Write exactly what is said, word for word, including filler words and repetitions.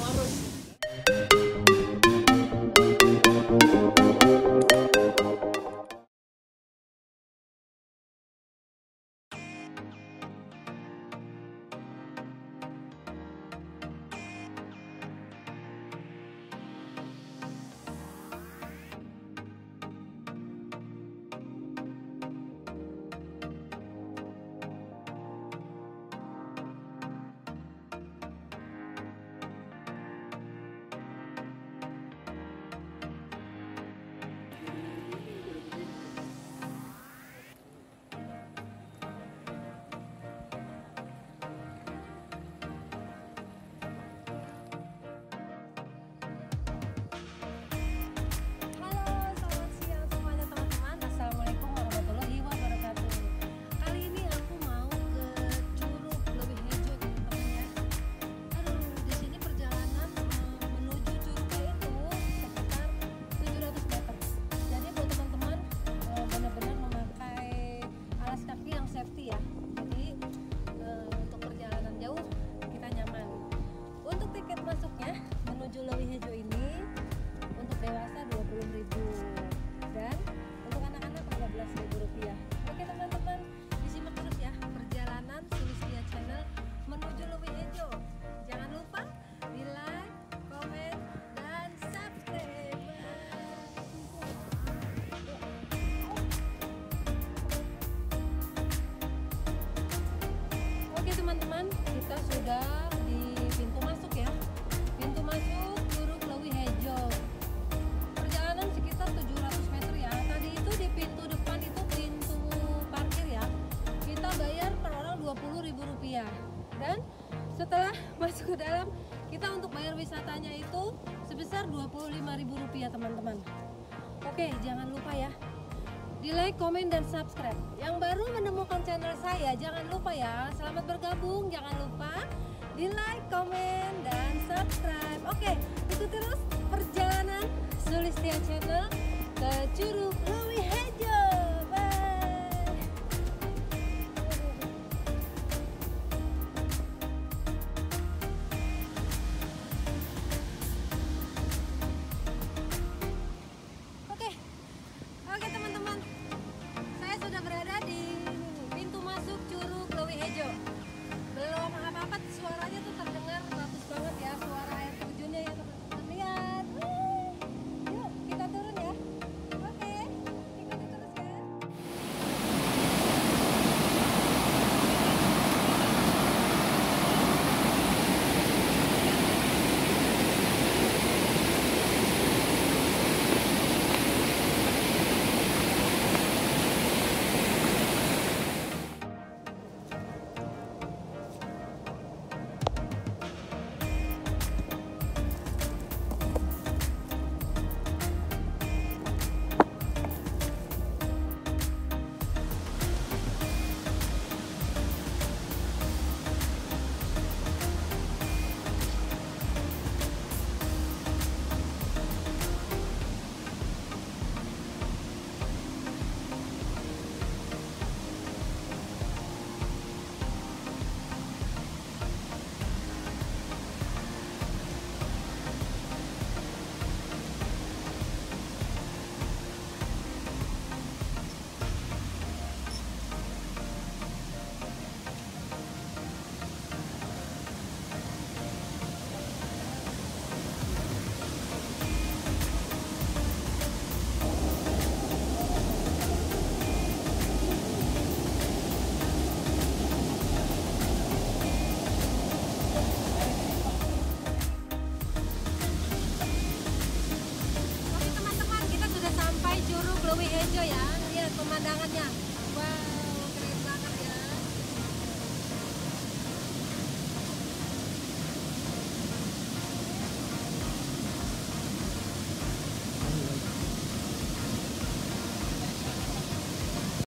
Teman-teman, kita sudah di pintu masuk ya, pintu masuk Curug Leuwi Hejo. Perjalanan sekitar tujuh ratus meter ya. Tadi itu di pintu depan itu pintu parkir ya, kita bayar per orang dua puluh ribu rupiah. Dan setelah masuk ke dalam, kita untuk bayar wisatanya itu sebesar dua puluh lima ribu rupiah teman-teman. Oke, jangan lupa ya, di like, komen, dan subscribe. Yang baru menemukan channel saya, jangan lupa ya, selamat bergabung. Jangan lupa di like, komen, dan subscribe. Oke, ikuti terus perjalanan Sulistya Channel ke Curug Leuwi Hejo. Bye. Oke, oke teman-teman. Saya sudah berada di pintu masuk Curug Leuwi Hejo. Belum apa-apa, suaranya tuh terdengar bagus banget ya, suara air terjunnya ya teman-teman. Lihat. Yuk, kita turun ya. Oke, ikuti terus ya. Oke teman-teman, kita sudah sampai Curug Leuwi Hejo ya. Lihat pemandangannya.